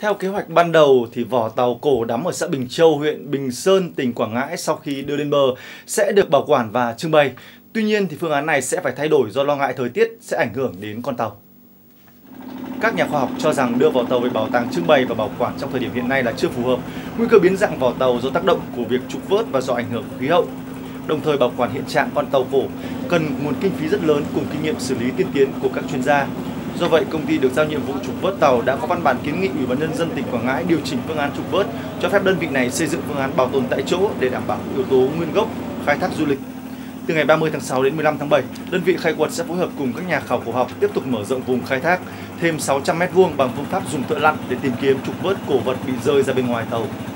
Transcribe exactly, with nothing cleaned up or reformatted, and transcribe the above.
Theo kế hoạch ban đầu thì vỏ tàu cổ đắm ở xã Bình Châu, huyện Bình Sơn, tỉnh Quảng Ngãi sau khi đưa lên bờ sẽ được bảo quản và trưng bày. Tuy nhiên thì phương án này sẽ phải thay đổi do lo ngại thời tiết sẽ ảnh hưởng đến con tàu. Các nhà khoa học cho rằng đưa vỏ tàu về bảo tàng trưng bày và bảo quản trong thời điểm hiện nay là chưa phù hợp. Nguy cơ biến dạng vỏ tàu do tác động của việc trục vớt và do ảnh hưởng của khí hậu. Đồng thời bảo quản hiện trạng con tàu cổ cần nguồn kinh phí rất lớn cùng kinh nghiệm xử lý tiên tiến của các chuyên gia. Do vậy, công ty được giao nhiệm vụ trục vớt tàu đã có văn bản kiến nghị Ủy ban nhân dân tỉnh Quảng Ngãi điều chỉnh phương án trục vớt, cho phép đơn vị này xây dựng phương án bảo tồn tại chỗ để đảm bảo yếu tố nguyên gốc khai thác du lịch. Từ ngày ba mươi tháng sáu đến mười lăm tháng bảy, đơn vị khai quật sẽ phối hợp cùng các nhà khảo cổ học tiếp tục mở rộng vùng khai thác thêm sáu trăm mét vuông bằng phương pháp dùng thợ lặn để tìm kiếm trục vớt cổ vật bị rơi ra bên ngoài tàu.